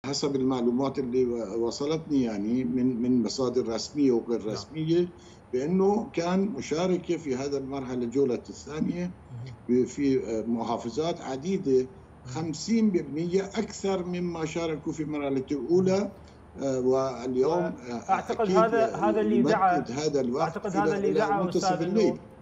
حسب المعلومات اللي وصلتني يعني من مصادر رسمية وغير نعم. رسمية، بأنه كان مشاركة في هذا المرحلة الجولة الثانية في محافظات عديدة 50% أكثر مما شاركوا في المرحلة الأولى. واليوم واعتقد أكيد هذا اللي دعا، يمدد هذا الوقت اعتقد هذا اللي إلى دعا منتصف استاذ انه الليل.